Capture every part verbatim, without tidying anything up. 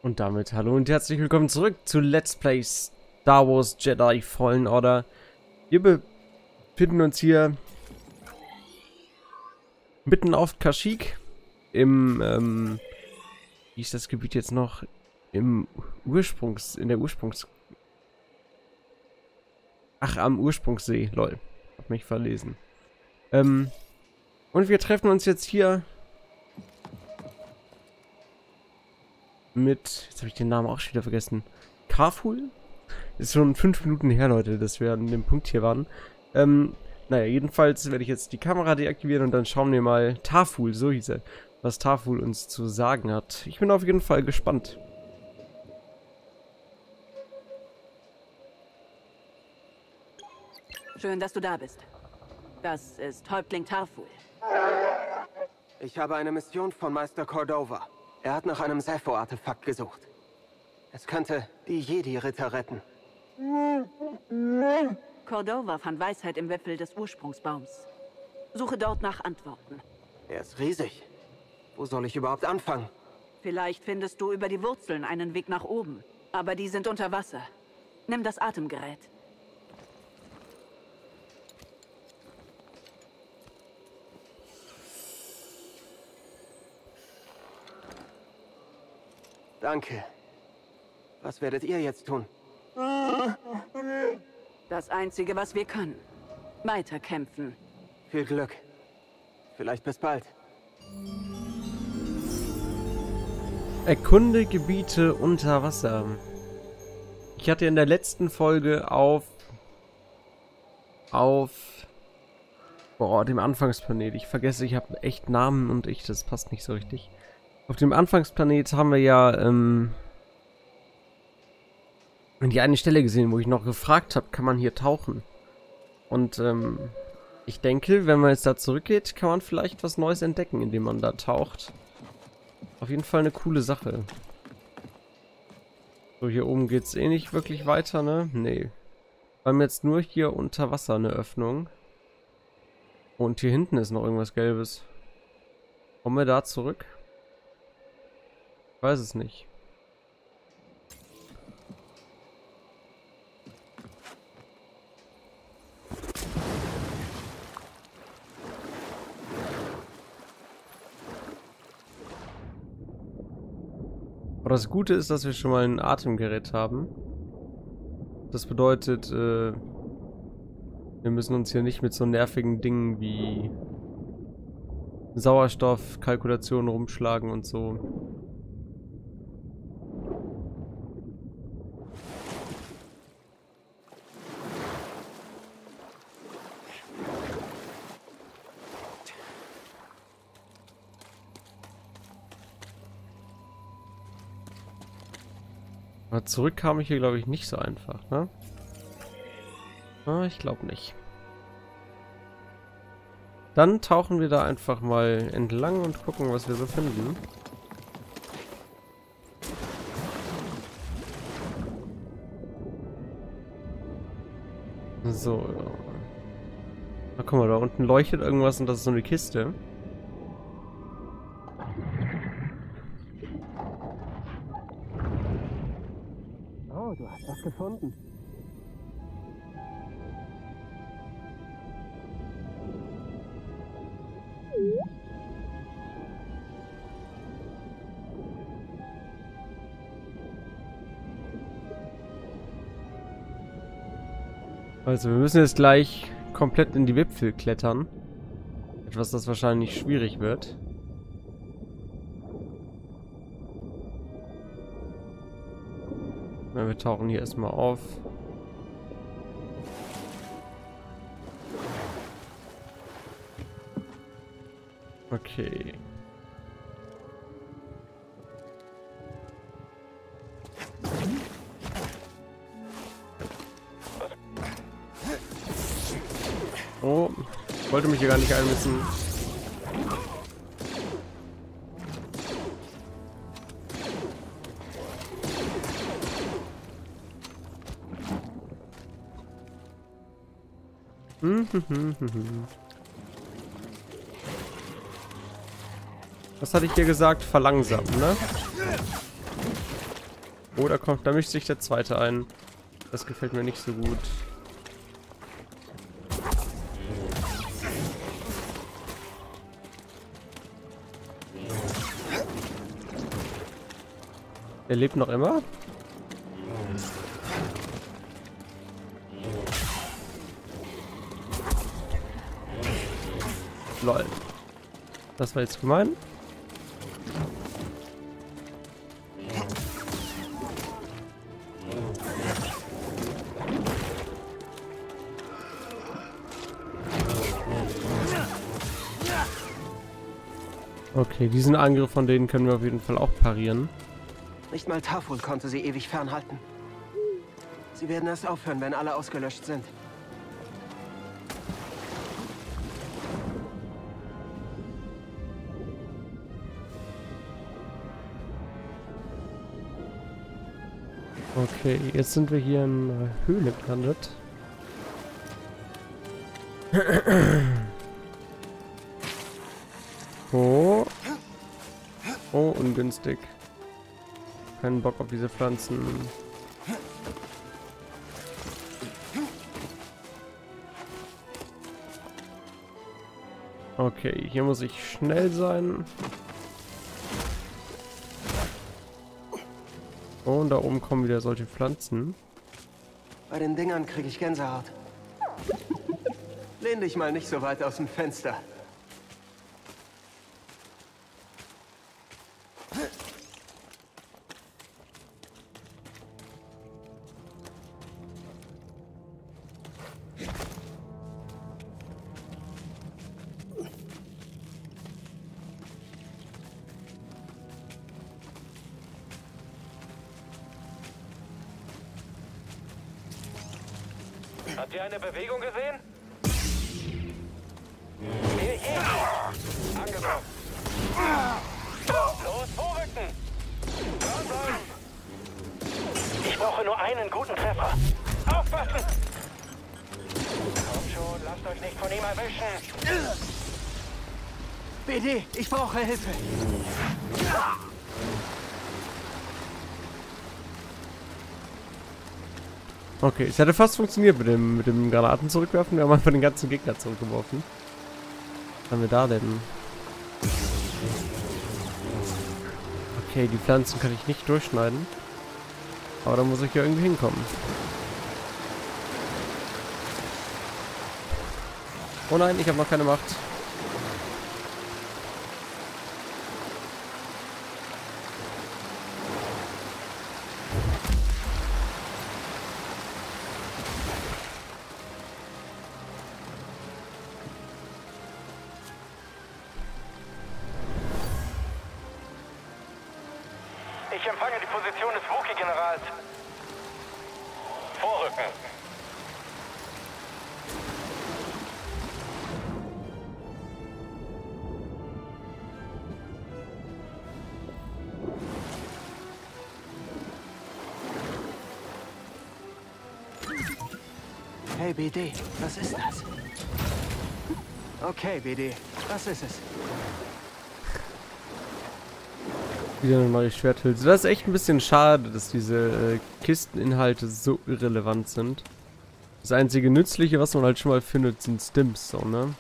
Und damit hallo und herzlich willkommen zurück zu Let's Play Star Wars Jedi Fallen Order. Wir befinden uns hier mitten auf Kashyyyk im, ähm, wie ist das Gebiet jetzt noch? Im Ursprungs, in der Ursprungs... Ach, am Ursprungssee, lol. Hab mich verlesen. Ähm, und wir treffen uns jetzt hier mit, jetzt habe ich den Namen auch schon wieder vergessen, Karful? Ist schon fünf Minuten her, Leute, dass wir an dem Punkt hier waren. Ähm, naja, jedenfalls werde ich jetzt die Kamera deaktivieren und dann schauen wir mal, Tarful, so hieß er, was Tarful uns zu sagen hat. Ich bin auf jeden Fall gespannt. Schön, dass du da bist. Das ist Häuptling Tarful. Ich habe eine Mission von Meister Cordova. Er hat nach einem Sepho-Artefakt gesucht. Es könnte die Jedi-Ritter retten. Cordova fand Weisheit im Wipfel des Ursprungsbaums. Suche dort nach Antworten. Er ist riesig. Wo soll ich überhaupt anfangen? Vielleicht findest du über die Wurzeln einen Weg nach oben. Aber die sind unter Wasser. Nimm das Atemgerät. Danke. Was werdet ihr jetzt tun? Das Einzige, was wir können. Weiterkämpfen. Viel Glück. Vielleicht bis bald. Erkunde Gebiete unter Wasser. Ich hatte in der letzten Folge auf auf boah, dem Anfangsplanet. Ich vergesse, ich habe echt Namen und ich, das passt nicht so richtig. Auf dem Anfangsplanet haben wir ja ähm, die eine Stelle gesehen, wo ich noch gefragt habe, kann man hier tauchen? Und ähm, ich denke, wenn man jetzt da zurückgeht, kann man vielleicht was Neues entdecken, indem man da taucht. Auf jeden Fall eine coole Sache. So, hier oben geht es eh nicht wirklich weiter, ne? Nee. Wir haben jetzt nur hier unter Wasser eine Öffnung. Und hier hinten ist noch irgendwas Gelbes. Kommen wir da zurück? Ich weiß es nicht. Aber das Gute ist, dass wir schon mal ein Atemgerät haben. Das bedeutet, äh, wir müssen uns hier nicht mit so nervigen Dingen wie Sauerstoffkalkulationen rumschlagen und so. Aber zurück kam ich hier, glaube ich, nicht so einfach, ne? Ah, ich glaube nicht. Dann tauchen wir da einfach mal entlang und gucken, was wir so finden. So. Na, guck mal, da unten leuchtet irgendwas und das ist so eine Kiste. Oh, du hast was gefunden. Also wir müssen jetzt gleich komplett in die Wipfel klettern. Etwas, das wahrscheinlich schwierig wird. Ja, wir tauchen hier erstmal auf. Okay. Oh, ich wollte mich hier gar nicht einmischen. Was hatte ich dir gesagt? Verlangsamen, ne? Oh, da kommt, da mischt sich der zweite ein. Das gefällt mir nicht so gut. Er lebt noch immer? Lol. Das war jetzt gemein. Okay, diesen Angriff von denen können wir auf jeden Fall auch parieren. Nicht mal Tafel konnte sie ewig fernhalten. Sie werden erst aufhören, wenn alle ausgelöscht sind. Okay, jetzt sind wir hier in einer Höhle gelandet. Oh. Oh, ungünstig. Keinen Bock auf diese Pflanzen. Okay, hier muss ich schnell sein. Oh, und da oben kommen wieder solche Pflanzen. Bei den Dingern kriege ich Gänsehaut. Lehn dich mal nicht so weit aus dem Fenster. Habt ihr eine Bewegung gesehen? Hier, hier! Angekommen! Los, vorrücken! Dranbleiben! Ich brauche nur einen guten Treffer. Aufpassen! Kommt schon, lasst euch nicht von ihm erwischen! B D, ich brauche Hilfe! Okay, es hätte fast funktioniert mit dem, mit dem Granaten zurückwerfen. Wir haben einfach den ganzen Gegner zurückgeworfen. Was haben wir da denn? Okay, die Pflanzen kann ich nicht durchschneiden. Aber da muss ich ja irgendwie hinkommen. Oh nein, ich habe noch keine Macht. Ich empfange die Position des Wookie-Generals. Vorrücken. Hey B D, was ist das? Okay, B D, was ist es? Wieder eine neue Schwerthülse. Das ist echt ein bisschen schade, dass diese äh, Kisteninhalte so irrelevant sind. Das einzige Nützliche, was man halt schon mal findet, sind Stims, so, ne?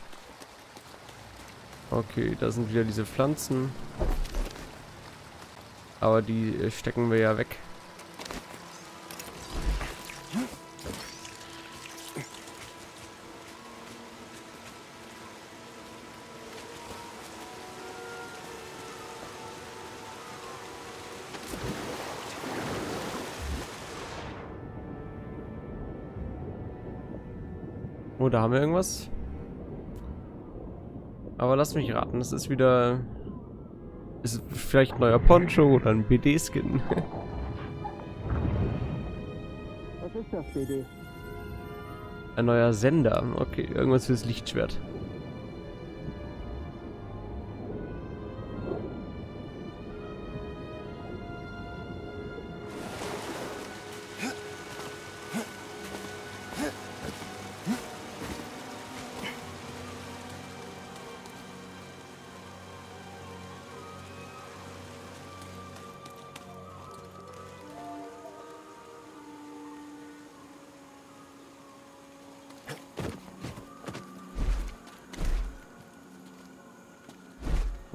Okay, da sind wieder diese Pflanzen. Aber die äh, stecken wir ja weg. Oh, da haben wir irgendwas. Aber lass mich raten, das ist wieder... Ist vielleicht ein neuer Poncho oder ein B D-Skin. Was ist das, B D? Ein neuer Sender. Okay, irgendwas fürs Lichtschwert.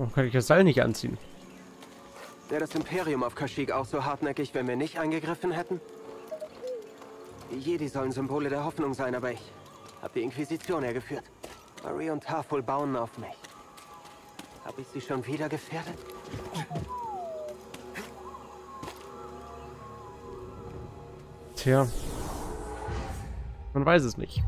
Warum kann ich das Seil nicht anziehen? Wäre das Imperium auf Kashyyyk auch so hartnäckig, wenn wir nicht eingegriffen hätten? Die Jedi sollen Symbole der Hoffnung sein, aber ich habe die Inquisition hergeführt. Marie und Tarful bauen auf mich. Habe ich sie schon wieder gefährdet? Tja. Man weiß es nicht.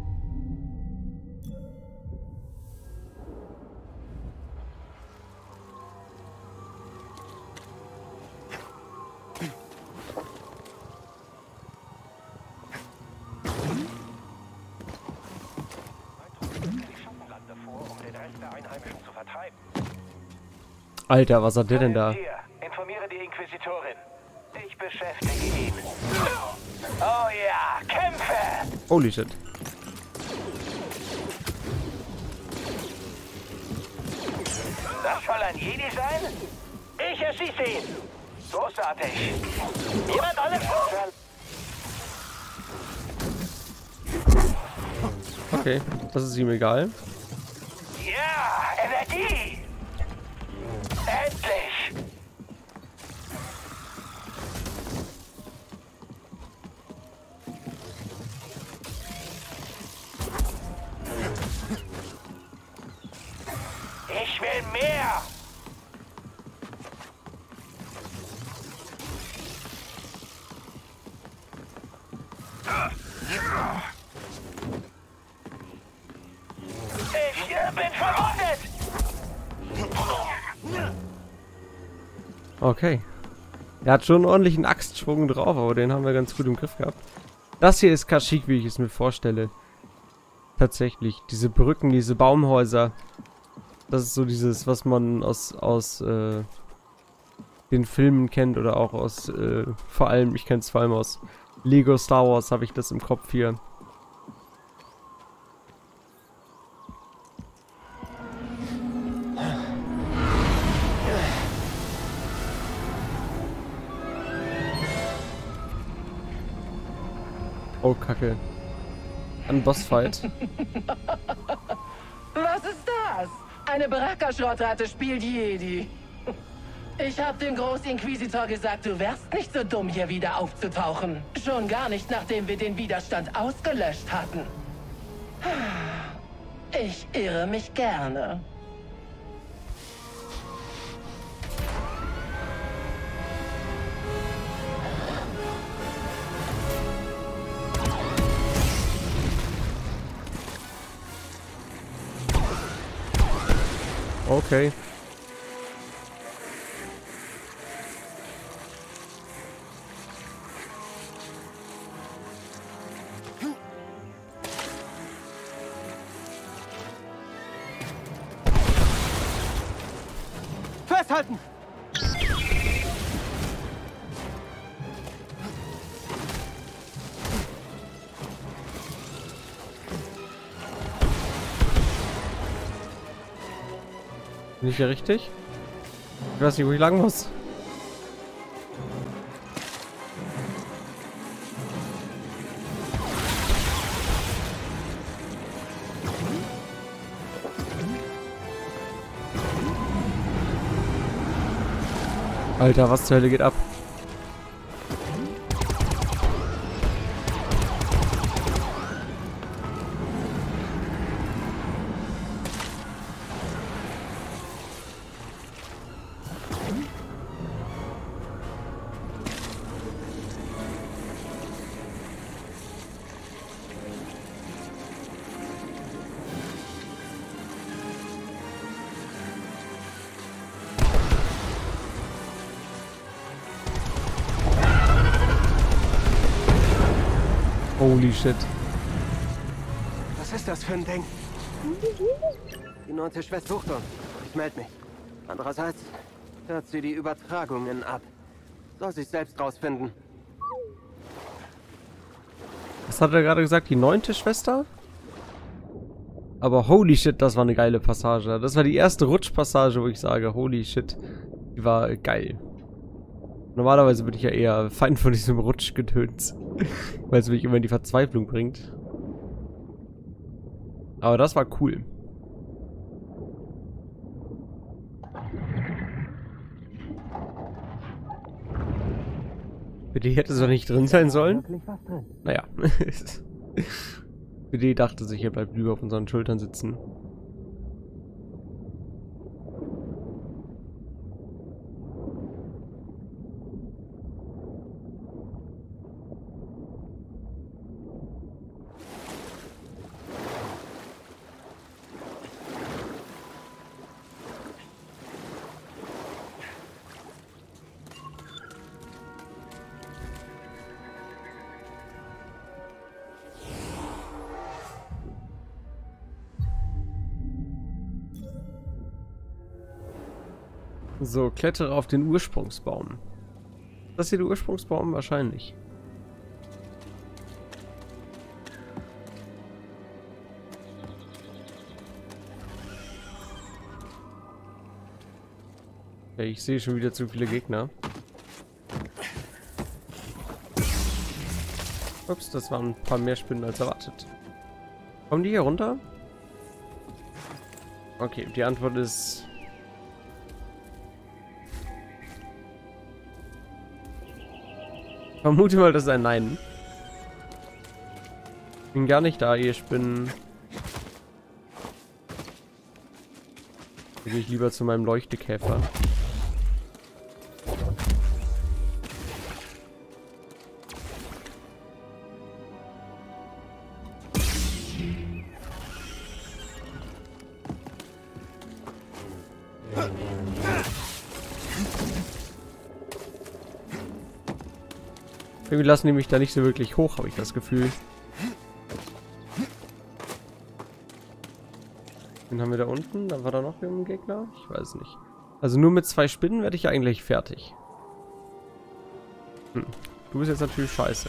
Alter, was hat der denn da? Informiere die Inquisitorin. Ich beschäftige ihn. Oh ja, kämpfe! Holy shit. Das soll ein Jedi sein? Ich erschieße ihn. Großartig. Jemand alle vor? Okay, das ist ihm egal. Ja, Energie! Endlich! Ich will mehr! Ich äh, bin verwundet! Okay. Er hat schon einen ordentlichen Axtschwung drauf, aber den haben wir ganz gut im Griff gehabt. Das hier ist Kashyyyk, wie ich es mir vorstelle. Tatsächlich. Diese Brücken, diese Baumhäuser. Das ist so dieses, was man aus, aus äh, den Filmen kennt oder auch aus, äh, vor allem, ich kenne es vor allem aus Lego Star Wars, habe ich das im Kopf hier. Oh, Kacke. Ein Bossfight. Was ist das? Eine Baraka-Schrottratte spielt Jedi. Ich hab dem Großinquisitor gesagt, du wärst nicht so dumm, hier wieder aufzutauchen. Schon gar nicht, nachdem wir den Widerstand ausgelöscht hatten. Ich irre mich gerne. Okay. Festhalten! Bin ich hier richtig? Ich weiß nicht, wo ich lang muss. Alter, was zur Hölle geht ab? Holy shit. Was ist das für ein Ding? Die neunte Schwester sucht uns. Ich melde mich. Andererseits hört sie die Übertragungen ab. Soll sich selbst rausfinden. Was hat er gerade gesagt? Die neunte Schwester? Aber holy shit, das war eine geile Passage. Das war die erste Rutschpassage, wo ich sage, holy shit, die war geil. Normalerweise bin ich ja eher Feind von diesem Rutschgedöns, weil es mich immer in die Verzweiflung bringt. Aber das war cool. B D hätte es doch nicht drin sein sollen. Wirklich was drin? Naja. B D dachte sich, er bleibt lieber auf unseren Schultern sitzen. So, klettere auf den Ursprungsbaum. Ist das hier der Ursprungsbaum? Wahrscheinlich. Okay, ich sehe schon wieder zu viele Gegner. Ups, das waren ein paar mehr Spinnen als erwartet. Kommen die hier runter? Okay, die Antwort ist... Vermute mal, das ist ein Nein. Bin gar nicht da, ihr Spinnen. Da gehe ich lieber zu meinem Leuchtekäfer. Irgendwie lassen die mich da nicht so wirklich hoch, habe ich das Gefühl. Den haben wir da unten. Dann war da noch ein Gegner. Ich weiß nicht. Also nur mit zwei Spinnen werde ich eigentlich fertig. Hm. Du bist jetzt natürlich scheiße.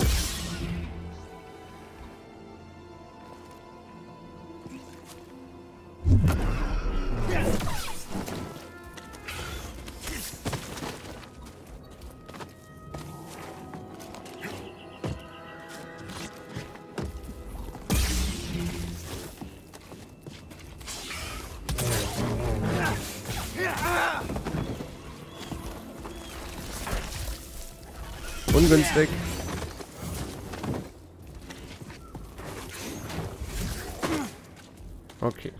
Ungünstig. Okay.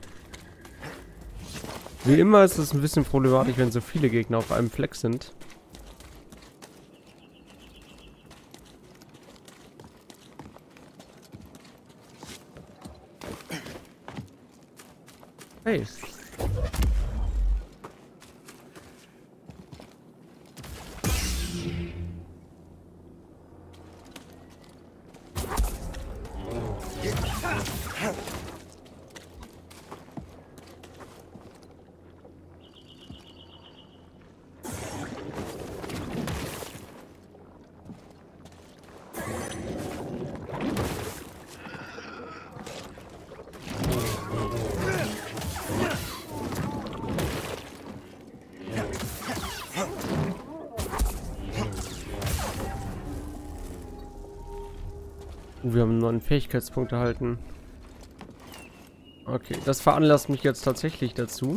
Wie immer ist es ein bisschen problematisch, wenn so viele Gegner auf einem Fleck sind. Hey. Wir haben einen neuen Fähigkeitspunkt erhalten. Okay, das veranlasst mich jetzt tatsächlich dazu,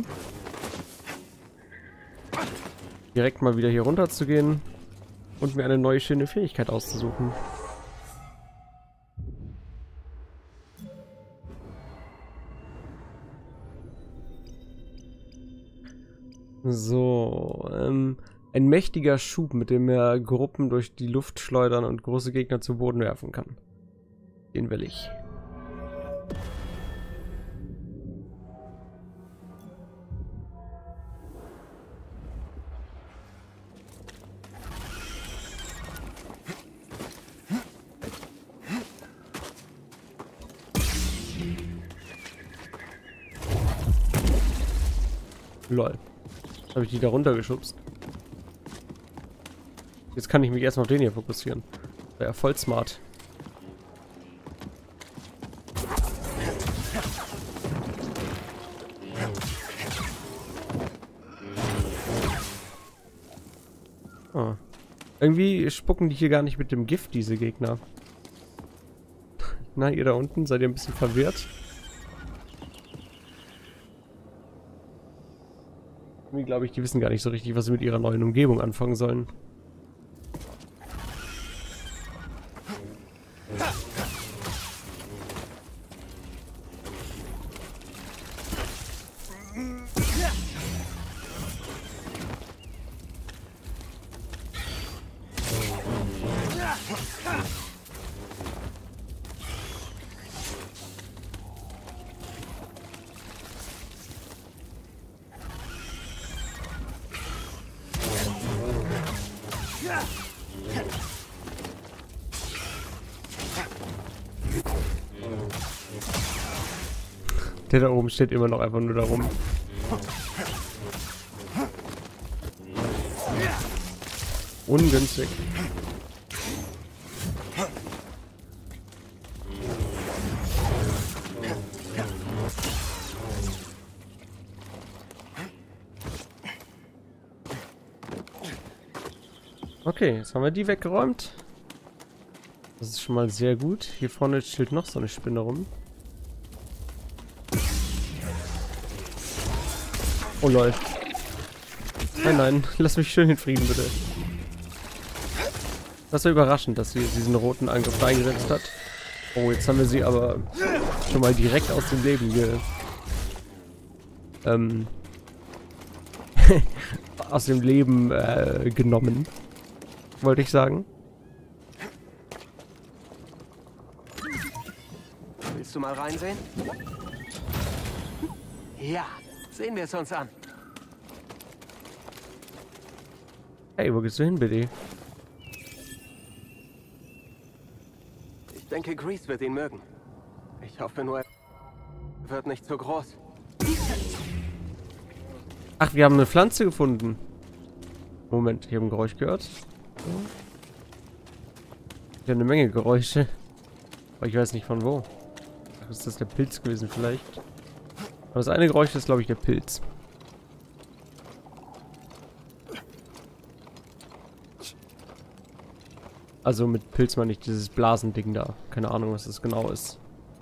direkt mal wieder hier runter zu gehen und mir eine neue schöne Fähigkeit auszusuchen. So, ähm, ein mächtiger Schub, mit dem er Gruppen durch die Luft schleudern und große Gegner zu Boden werfen kann. Den will ich. Lol. Habe ich die da runtergeschubst? Jetzt kann ich mich erstmal auf den hier fokussieren. Wäre ja voll smart. Oh. Irgendwie spucken die hier gar nicht mit dem Gift, diese Gegner. Na, ihr da unten, seid ihr ein bisschen verwirrt? Irgendwie glaube ich, die wissen gar nicht so richtig, was sie mit ihrer neuen Umgebung anfangen sollen. Der da oben steht immer noch einfach nur da rum. Ungünstig. Okay, jetzt haben wir die weggeräumt. Das ist schon mal sehr gut. Hier vorne steht noch so eine Spinne rum. Oh lol. Nein, nein, lass mich schön in Frieden, bitte. Das war überraschend, dass sie diesen roten Angriff eingesetzt hat. Oh, jetzt haben wir sie aber schon mal direkt aus dem Leben ge... Ähm... aus dem Leben äh, genommen. Wollte ich sagen. Willst du mal reinsehen? Ja, sehen wir es uns an. Hey, wo gehst du hin, bitte? Ich denke, Grease wird ihn mögen. Ich hoffe nur, er wird nicht zu groß. Ach, wir haben eine Pflanze gefunden. Moment, ich habe ein Geräusch gehört. Ich habe eine Menge Geräusche. Aber ich weiß nicht von wo. Ach, ist das der Pilz gewesen vielleicht? Aber das eine Geräusch ist, glaube ich, der Pilz. Also mit Pilz meine ich dieses Blasending da. Keine Ahnung, was das genau ist.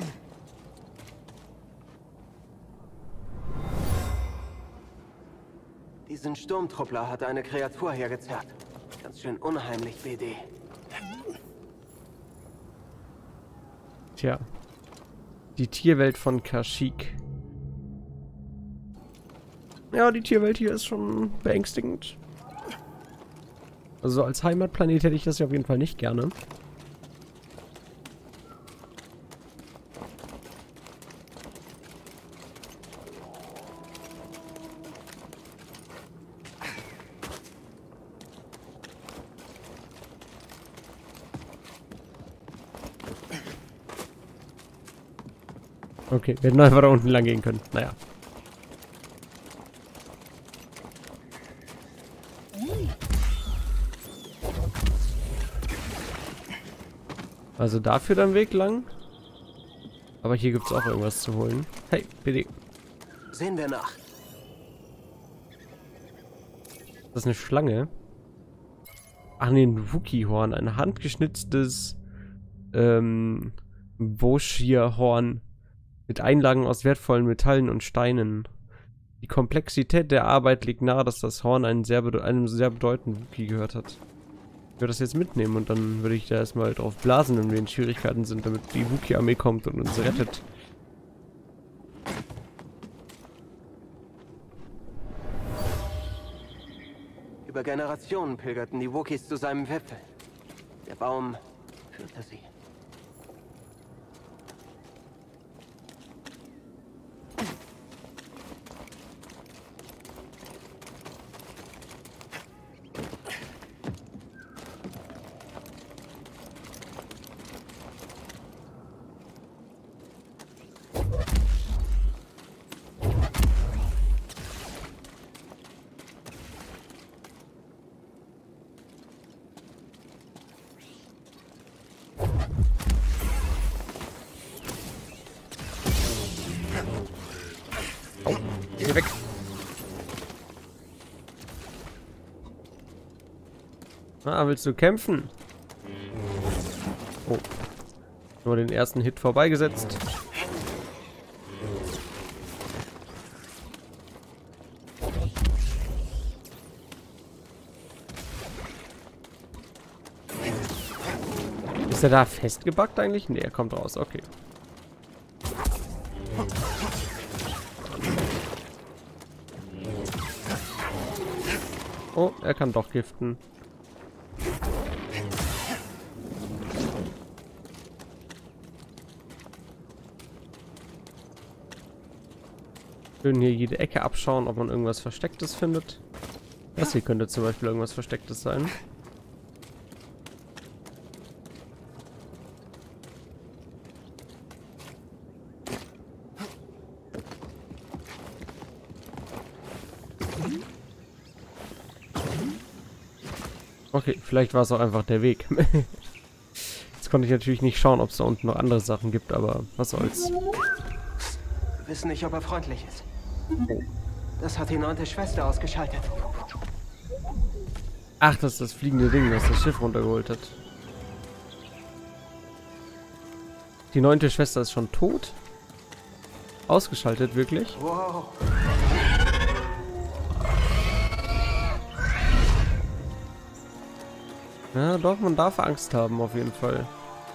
Diesen Sturmtruppler hat eine Kreatur hergezerrt. Ganz schön unheimlich, B D. Tja. Die Tierwelt von Kashyyyk. Ja, die Tierwelt hier ist schon beängstigend. Also als Heimatplanet hätte ich das ja auf jeden Fall nicht gerne. Okay, wir hätten einfach da unten lang gehen können. Naja. Also dafür dann Weg lang. Aber hier gibt es auch irgendwas zu holen. Hey, bitte. Sehen wir nach. Das ist eine Schlange. Ach nee, ein Wookie-Horn. Ein handgeschnitztes ähm, Boschir-Horn mit Einlagen aus wertvollen Metallen und Steinen. Die Komplexität der Arbeit legt nahe, dass das Horn einen sehr einem sehr bedeutenden Wookie gehört hat. Ich würde das jetzt mitnehmen und dann würde ich da erstmal drauf blasen, wenn wir in Schwierigkeiten sind, damit die Wookie-Armee kommt und uns rettet. Über Generationen pilgerten die Wookiees zu seinem Wipfel. Der Baum führte sie. Geh weg. Ah, willst du kämpfen? Oh. Nur den ersten Hit vorbeigesetzt. Ist er da festgebackt eigentlich? Ne, er kommt raus. Okay. Oh, er kann doch giften. Schön hier jede Ecke abschauen, ob man irgendwas Verstecktes findet. Das hier könnte zum Beispiel irgendwas Verstecktes sein. Okay, vielleicht war es auch einfach der Weg. Jetzt konnte ich natürlich nicht schauen, ob es da unten noch andere Sachen gibt, aber was soll's. Wir wissen nicht, ob er freundlich ist. Das hat die neunte Schwester ausgeschaltet. Ach, das ist das fliegende Ding, das das Schiff runtergeholt hat. Die neunte Schwester ist schon tot? Ausgeschaltet, wirklich? Wow. Ja, doch, man darf Angst haben, auf jeden Fall.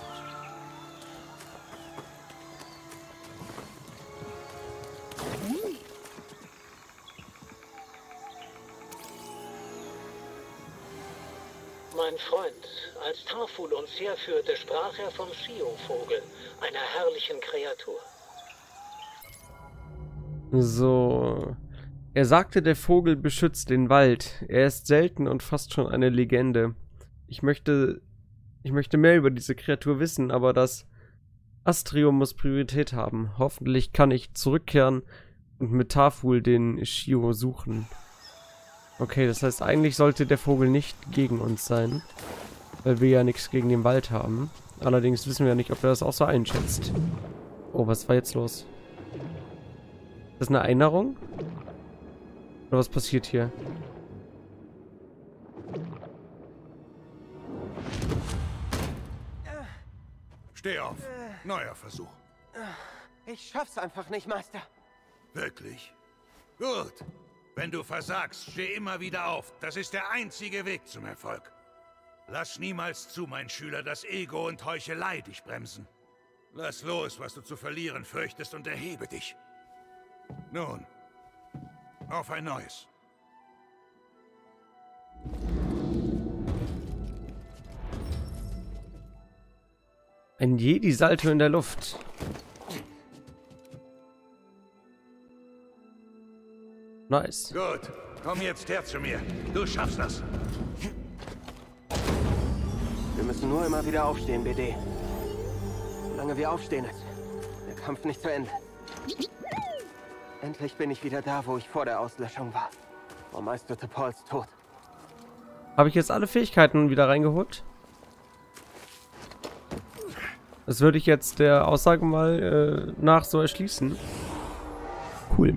Mein Freund, als Tarful uns herführte, sprach er vom Shio-Vogel, einer herrlichen Kreatur. So. Er sagte, der Vogel beschützt den Wald. Er ist selten und fast schon eine Legende. Ich möchte, ich möchte mehr über diese Kreatur wissen, aber das Astrium muss Priorität haben. Hoffentlich kann ich zurückkehren und mit Tarful den Shio suchen. Okay, das heißt, eigentlich sollte der Vogel nicht gegen uns sein, weil wir ja nichts gegen den Wald haben. Allerdings wissen wir ja nicht, ob er das auch so einschätzt. Oh, was war jetzt los? Ist das eine Erinnerung? Oder was passiert hier? Steh auf. Neuer Versuch. Ich schaff's einfach nicht, Meister. Wirklich? Gut. Wenn du versagst, steh immer wieder auf. Das ist der einzige Weg zum Erfolg. Lass niemals zu, mein Schüler, dass Ego und Heuchelei dich bremsen. Lass los, was du zu verlieren fürchtest, und erhebe dich. Nun, auf ein neues. Ein Jedi-Salto in der Luft. Nice. Gut, komm jetzt her zu mir. Du schaffst das. Wir müssen nur immer wieder aufstehen, B D. Solange wir aufstehen, ist der Kampf nicht zu Ende. Endlich bin ich wieder da, wo ich vor der Auslöschung war. Vor Meister T'Pols Tod. Habe ich jetzt alle Fähigkeiten wieder reingeholt? Das würde ich jetzt der Aussage mal äh, nach so erschließen. Cool.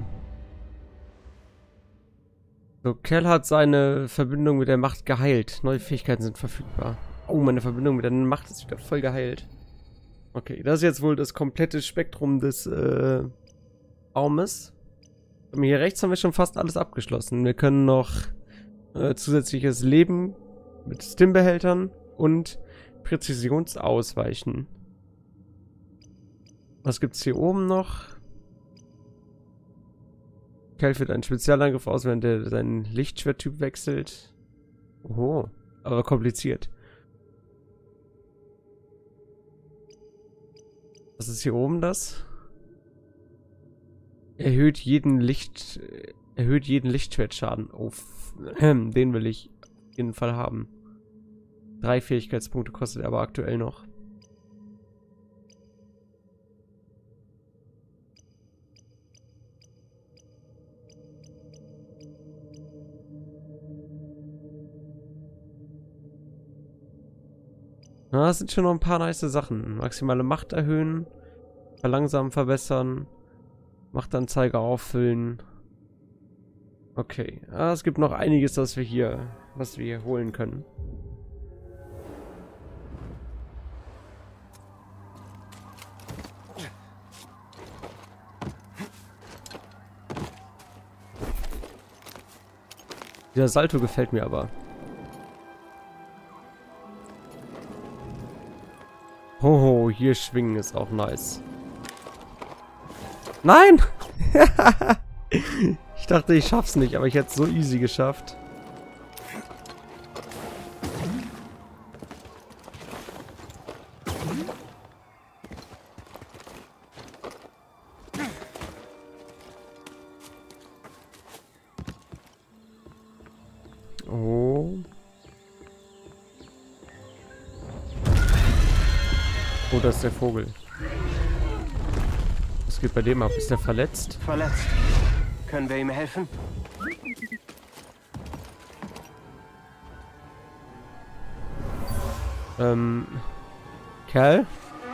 So, Kel hat seine Verbindung mit der Macht geheilt. Neue Fähigkeiten sind verfügbar. Oh, meine Verbindung mit der Macht ist wieder voll geheilt. Okay, das ist jetzt wohl das komplette Spektrum des äh, Raumes. Und hier rechts haben wir schon fast alles abgeschlossen. Wir können noch äh, zusätzliches Leben mit Stimbehältern und Präzisionsausweichen. Was gibt's hier oben noch? Kel führt einen Spezialangriff aus, wenn der seinen Lichtschwerttyp wechselt. Oho, aber kompliziert. Was ist hier oben das? Erhöht jeden Licht... Erhöht jeden Lichtschwertschaden. Oh, den will ich auf jeden Fall haben. Drei Fähigkeitspunkte kostet er aber aktuell noch. Na, das sind schon noch ein paar nice Sachen. Maximale Macht erhöhen, verlangsamen, verbessern, Machtanzeige auffüllen. Okay, ah, es gibt noch einiges, was wir hier, was wir hier holen können. Dieser Salto gefällt mir aber. Hoho, hier schwingen ist auch nice. Nein! Ich dachte, ich schaff's nicht, aber ich hätte es so easy geschafft. Oh. Oh, das ist der Vogel. Was geht bei dem ab? Ist der verletzt? Verletzt. Können wir ihm helfen? Ähm. Kerl?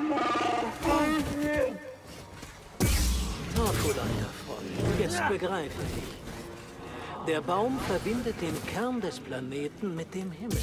Tarful, alter Freund. Jetzt begreife ich. Der Baum verbindet den Kern des Planeten mit dem Himmel.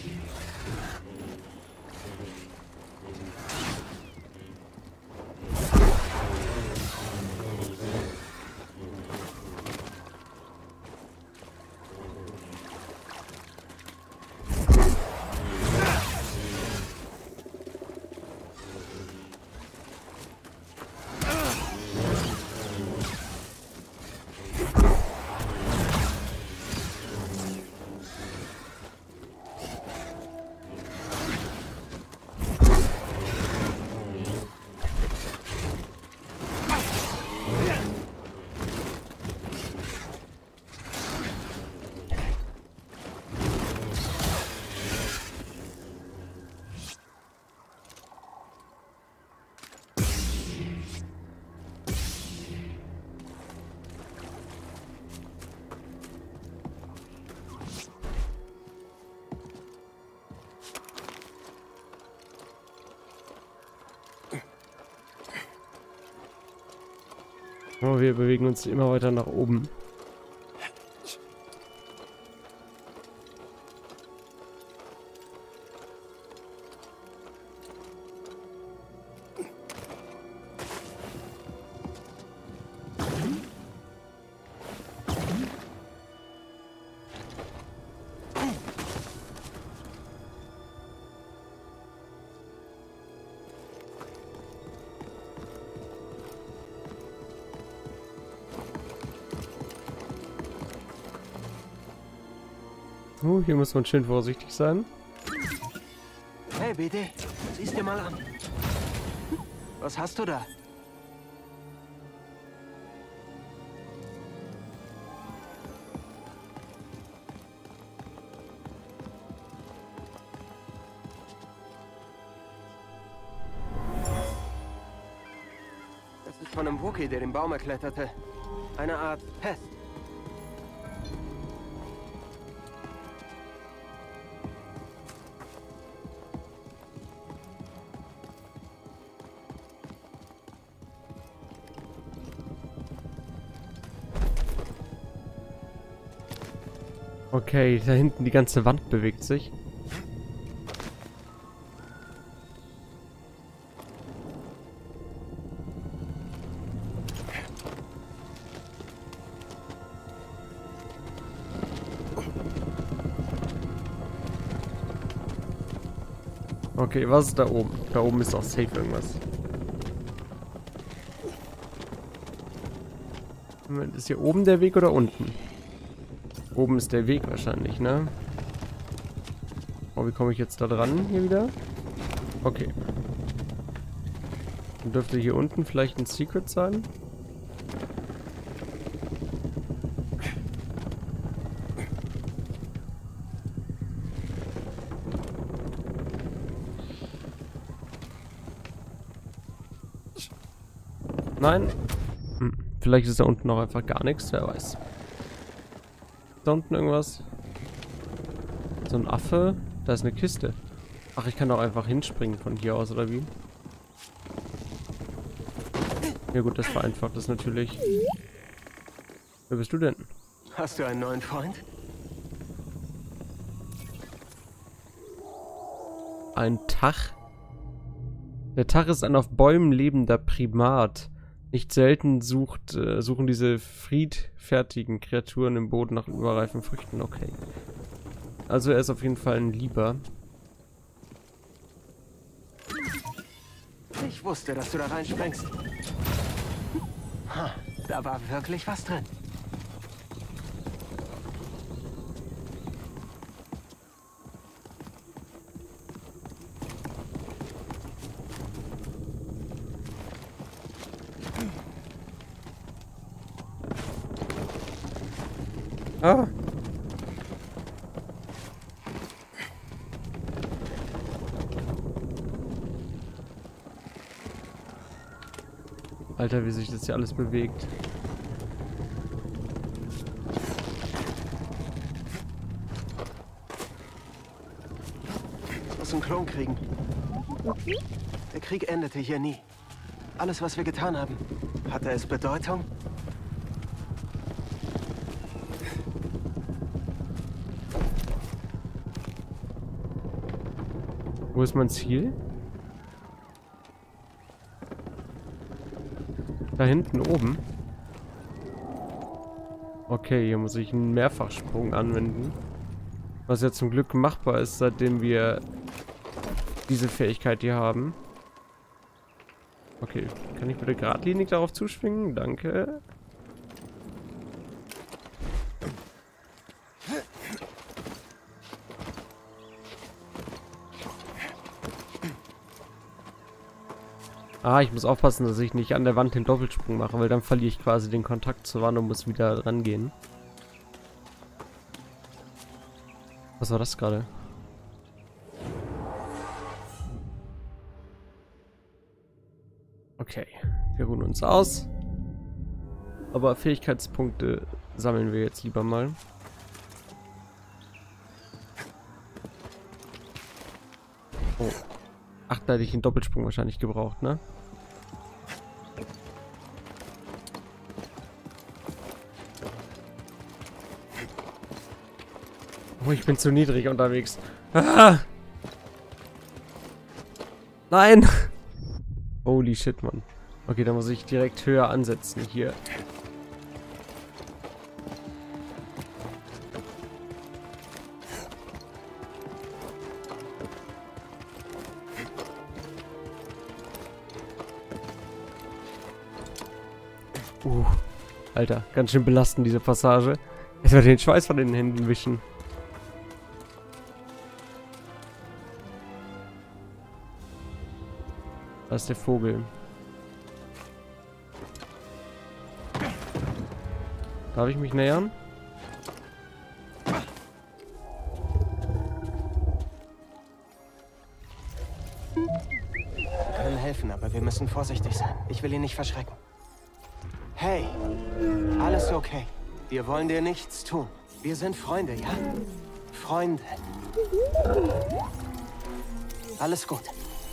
Oh, wir bewegen uns immer weiter nach oben. Oh, hier muss man schön vorsichtig sein. Hey, B D, sieh's dir mal an. Was hast du da? Das ist von einem Wookie, der den Baum erkletterte. Eine Art Pest. Okay, da hinten die ganze Wand bewegt sich. Okay, was ist da oben? Da oben ist auch safe irgendwas. Moment, ist hier oben der Weg oder unten? Oben ist der Weg wahrscheinlich, ne? Oh, wie komme ich jetzt da dran hier wieder? Okay. Dann dürfte hier unten vielleicht ein Secret sein. Nein. Hm. Vielleicht ist da unten noch einfach gar nichts, wer weiß. Da unten irgendwas? So ein Affe? Da ist eine Kiste. Ach, ich kann doch einfach hinspringen von hier aus, oder wie? Ja gut, das vereinfacht das natürlich. Wer bist du denn? Hast du einen neuen Freund? Ein Tach? Der Tach ist ein auf Bäumen lebender Primat. Nicht selten sucht, äh, suchen diese friedfertigen Kreaturen im Boden nach überreifen Früchten. Okay. Also er ist auf jeden Fall ein Lieber. Ich wusste, dass du da reinspringst. Ha, da war wirklich was drin. Ah. Alter, wie sich das hier alles bewegt. Ich muss einen Klon kriegen. Der Krieg endete hier nie. Alles, was wir getan haben, hatte es Bedeutung? Wo ist mein Ziel? Da hinten oben. Okay, hier muss ich einen Mehrfachsprung anwenden. Was ja zum Glück machbar ist, seitdem wir diese Fähigkeit hier haben. Okay, kann ich bitte geradlinig darauf zuschwingen? Danke. Ah, ich muss aufpassen, dass ich nicht an der Wand den Doppelsprung mache, weil dann verliere ich quasi den Kontakt zur Wand und muss wieder rangehen. Was war das gerade? Okay, wir ruhen uns aus. Aber Fähigkeitspunkte sammeln wir jetzt lieber mal. Oh. Ach, da hätte ich den Doppelsprung wahrscheinlich gebraucht, ne? Oh, ich bin zu niedrig unterwegs. Ah! Nein! Holy shit, Mann. Okay, da muss ich direkt höher ansetzen hier. Uh, Alter, ganz schön belastend diese Passage. Jetzt wird den Schweiß von den Händen wischen. Da ist der Vogel. Darf ich mich nähern? Wir können helfen, aber wir müssen vorsichtig sein. Ich will ihn nicht verschrecken. Hey, alles okay. Wir wollen dir nichts tun. Wir sind Freunde, ja? Freunde. Alles gut.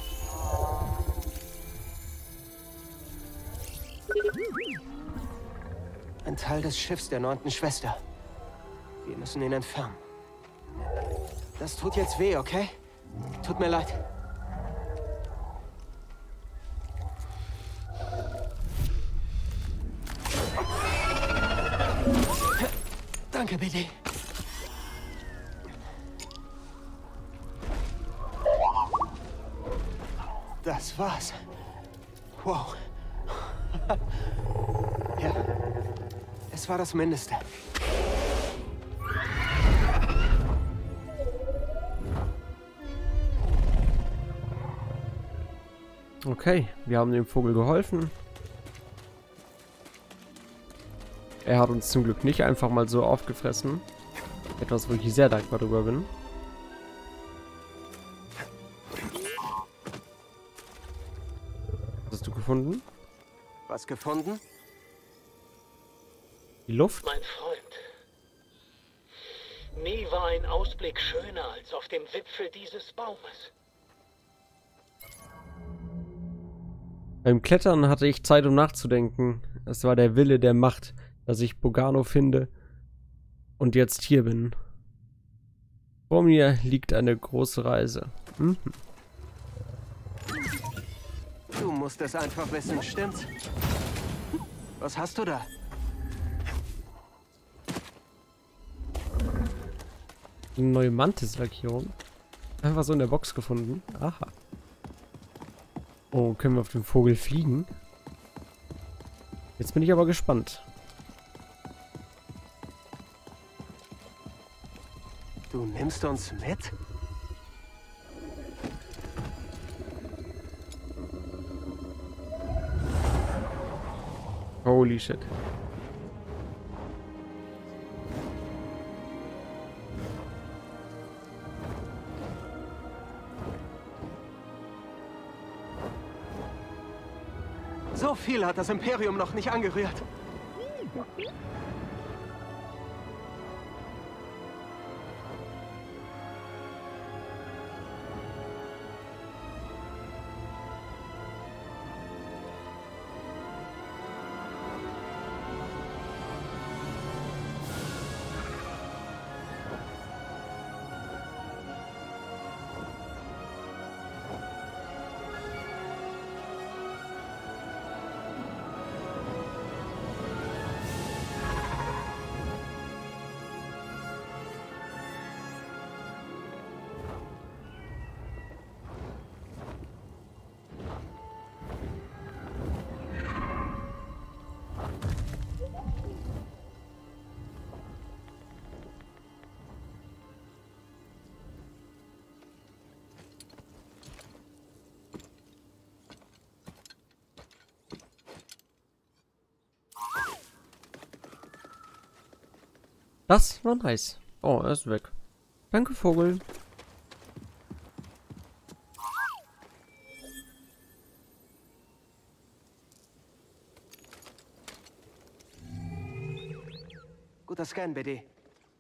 Ein Teil des Schiffs der neunten Schwester. Wir müssen ihn entfernen. Das tut jetzt weh, okay? Tut mir leid. Danke, Billy. Das war's. Wow. Ja, es war das Mindeste. Okay, wir haben dem Vogel geholfen. Er hat uns zum Glück nicht einfach mal so aufgefressen. Etwas, wo ich sehr dankbar drüber bin. Was hast du gefunden? Was gefunden? Die Luft? Mein Freund, nie war ein Ausblick schöner als auf dem Wipfel dieses Baumes. Beim Klettern hatte ich Zeit, um nachzudenken. Es war der Wille der Macht, dass ich Bogano finde und jetzt hier bin. Vor mir liegt eine große Reise. Mhm. Du musst es einfach wissen, stimmt's? Was hast du da? Eine neue Mantis-Lackierung. Einfach so in der Box gefunden. Aha. Oh, können wir auf dem Vogel fliegen? Jetzt bin ich aber gespannt. Du nimmst uns mit? Holy shit. So viel hat das Imperium noch nicht angerührt. Das war nice. Oh, er ist weg. Danke, Vogel. Guter Scan, B D.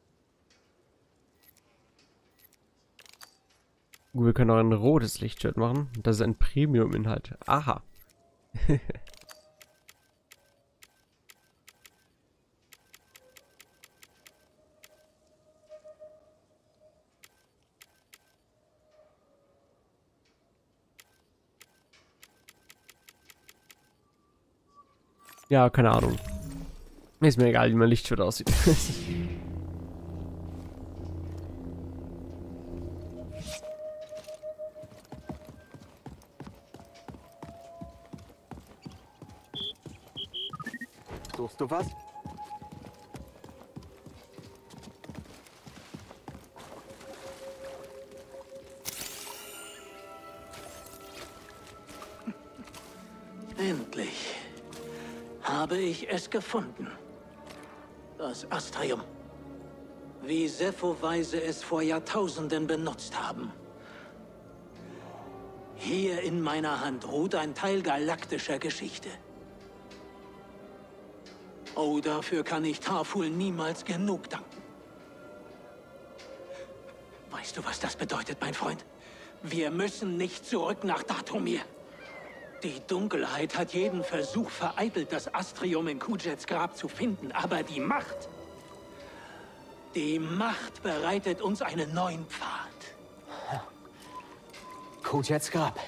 Gut, wir können auch ein rotes Lichtshirt machen. Das ist ein Premium-Inhalt. Aha. Ja, keine Ahnung. Ist mir egal, wie mein Lichtshirt aussieht. Suchst du was? Endlich habe ich es gefunden. Das Astrium. Wie Sepho-Weise es vor Jahrtausenden benutzt haben. Hier in meiner Hand ruht ein Teil galaktischer Geschichte. Oh, dafür kann ich Tarful niemals genug danken. Weißt du, was das bedeutet, mein Freund? Wir müssen nicht zurück nach Dathomir. Die Dunkelheit hat jeden Versuch vereitelt, das Astrium in Kujets Grab zu finden. Aber die Macht... Die Macht bereitet uns einen neuen Pfad. Kujets Grab.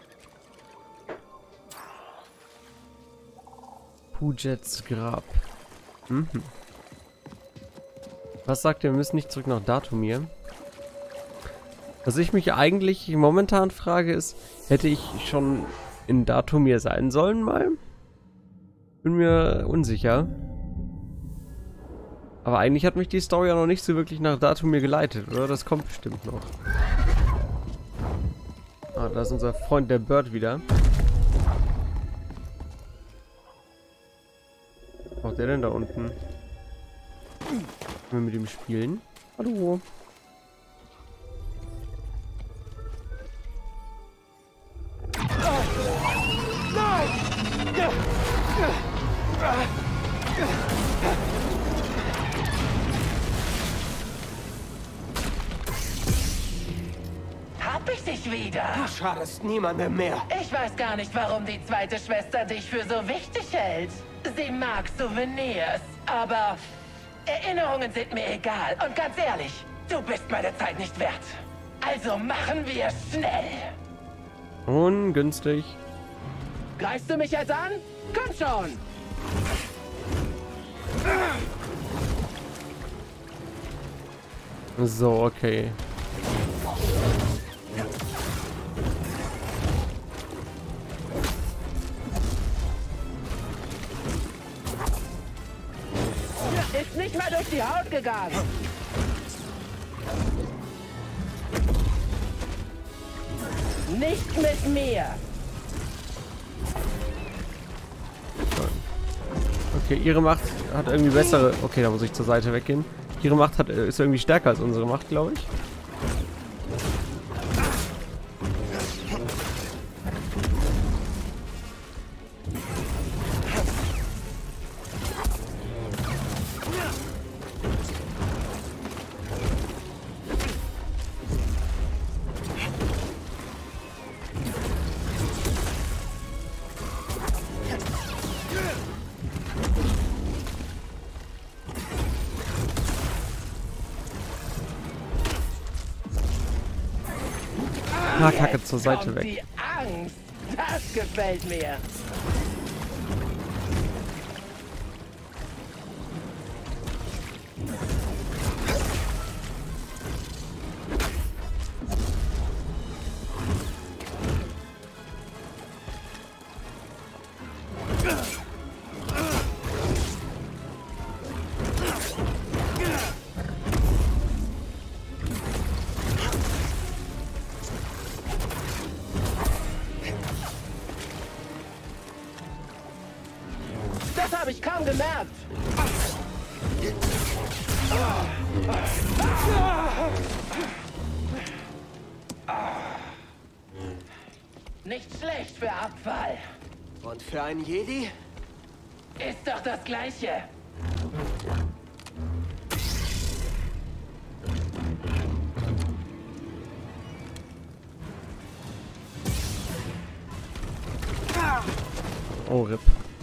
Kujets Grab. Mhm. Was sagt ihr, wir müssen nicht zurück nach Dathomir? Was ich mich eigentlich momentan frage ist, hätte ich schon in Dathomir sein sollen mal? Bin mir unsicher. Aber eigentlich hat mich die Story ja noch nicht so wirklich nach Dathomir geleitet, oder? Das kommt bestimmt noch. Ah, da ist unser Freund der Bird wieder. Was macht der denn da unten? Können wir mit ihm spielen? Hallo. Hab ich dich wieder? Du schadest niemandem mehr. Ich weiß gar nicht, warum die zweite Schwester dich für so wichtig hält. Sie mag Souvenirs, aber Erinnerungen sind mir egal. Und ganz ehrlich, du bist meine Zeit nicht wert. Also machen wir schnell. Ungünstig. Greifst du mich jetzt an? Komm schon! So, okay. durch die Haut gegangen. Nicht mit mir. Okay, ihre Macht hat irgendwie bessere... Okay, da muss ich zur Seite weggehen. Ihre Macht hat, ist irgendwie stärker als unsere Macht, glaube ich. Ah, Kacke, zur Seite Kommt weg. die Angst. Das gefällt mir. Das habe ich kaum gemerkt. Nicht schlecht für Abfall. Und für einen Jedi? Ist doch das Gleiche. Oh, R I P.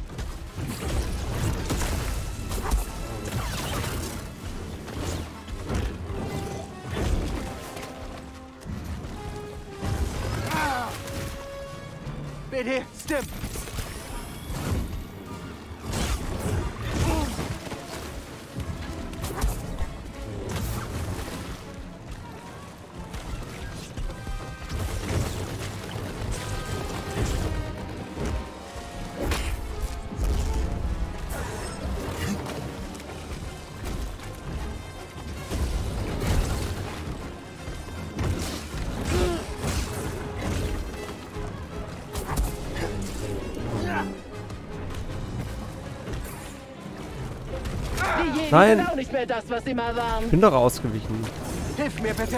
B D, Stim! Die Jedi Nein. sind auch nicht mehr das, was sie mal waren. Ich bin doch ausgewichen. Hilf mir bitte!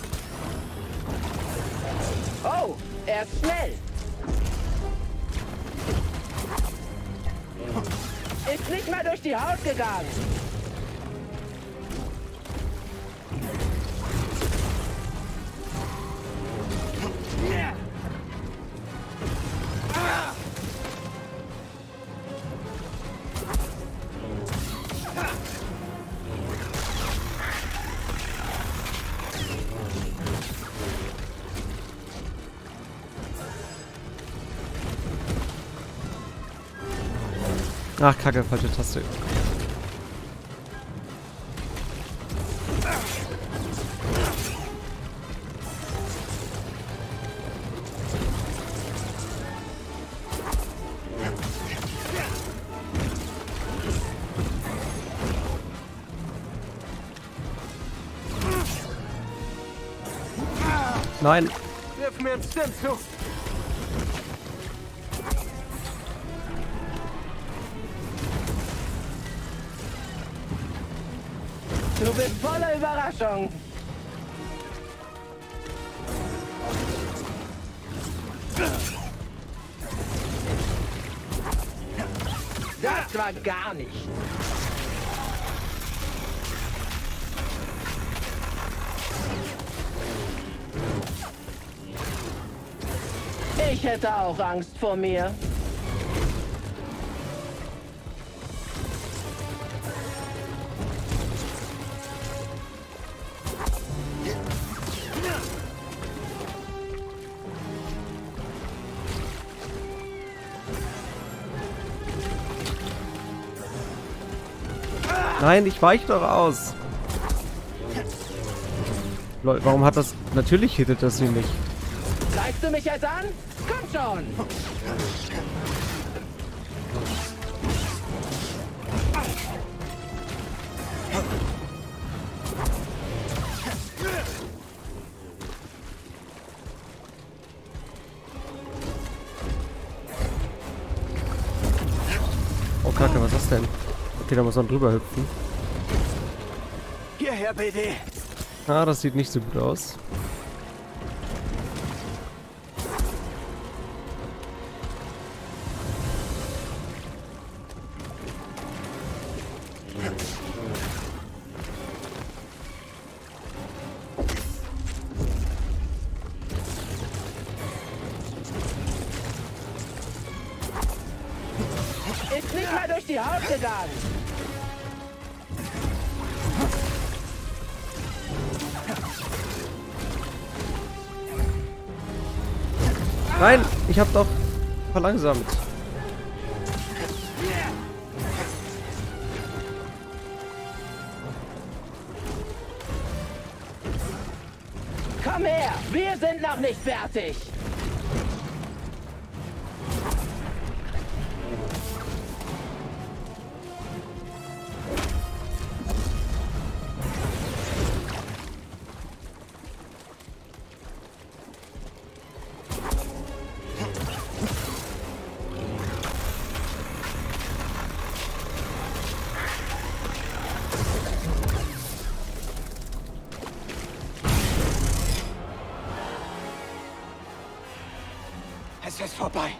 Oh, er ist schnell. Ist nicht mal durch die Haut gegangen. Ach, Kacke, falsche Taste. Nein. Wirf mir einen Stim zu! Du bist voller Überraschung. Das war gar nicht. Ich hätte auch Angst vor mir. Nein, ich weich doch aus. Leute, warum hat das... Natürlich hittet das sie nicht. Greifst du mich jetzt an? Komm schon! Kacke, was ist das denn? Okay, da muss man drüber hüpfen. Hierher, B D. Ah, das sieht nicht so gut aus. Ist nicht mal durch die Haut gegangen. Nein, ich hab doch verlangsamt. Komm her, wir sind noch nicht fertig. Es ist vorbei.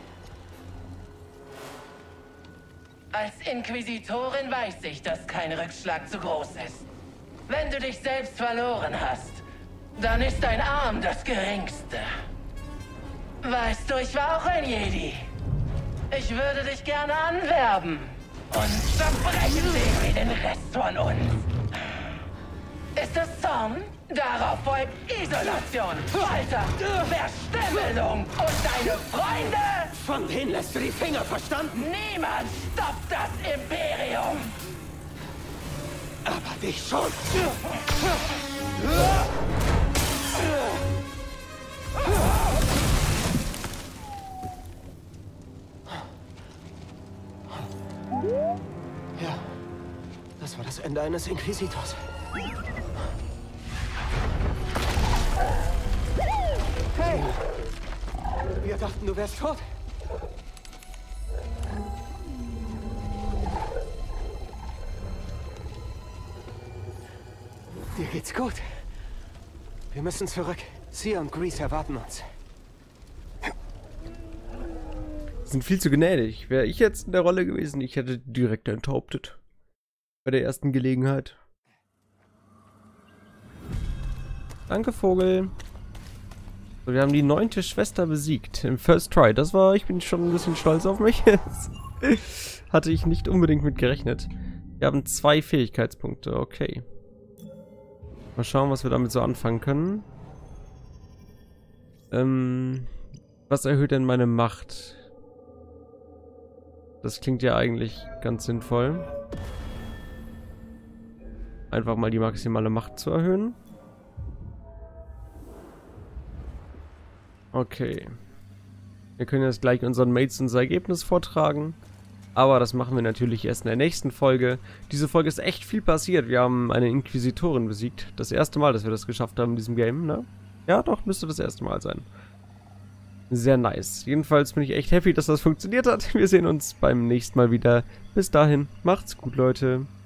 Als Inquisitorin weiß ich, dass kein Rückschlag zu groß ist. Wenn du dich selbst verloren hast, dann ist dein Arm das Geringste. Weißt du, ich war auch ein Jedi. Ich würde dich gerne anwerben und zerbrechen sehen wie den Rest von uns. Ist es Zorn? Darauf folgt Isolation, Folter, Verstümmelung und deine Freunde? Von denen lässt du die Finger, verstanden? Niemand stoppt das Imperium! Aber dich schon. Ja, das war das Ende eines Inquisitors. Hey! Wir dachten, du wärst tot. Dir geht's gut. Wir müssen zurück. Sie und Grease erwarten uns. Sind viel zu gnädig. Wäre ich jetzt in der Rolle gewesen, ich hätte direkt enthauptet. Bei der ersten Gelegenheit. Danke, Vogel. So, wir haben die neunte Schwester besiegt. Im First Try. Das war, ich bin schon ein bisschen stolz auf mich. Hatte ich nicht unbedingt mit gerechnet. Wir haben zwei Fähigkeitspunkte. Okay. Mal schauen, was wir damit so anfangen können. Ähm, was erhöht denn meine Macht? Das klingt ja eigentlich ganz sinnvoll. Einfach mal die maximale Macht zu erhöhen. Okay. Wir können jetzt gleich unseren Mates unser Ergebnis vortragen. Aber das machen wir natürlich erst in der nächsten Folge. Diese Folge ist echt viel passiert. Wir haben eine Inquisitorin besiegt. Das erste Mal, dass wir das geschafft haben in diesem Game, ne? Ja, doch, müsste das erste Mal sein. Sehr nice. Jedenfalls bin ich echt happy, dass das funktioniert hat. Wir sehen uns beim nächsten Mal wieder. Bis dahin, macht's gut, Leute.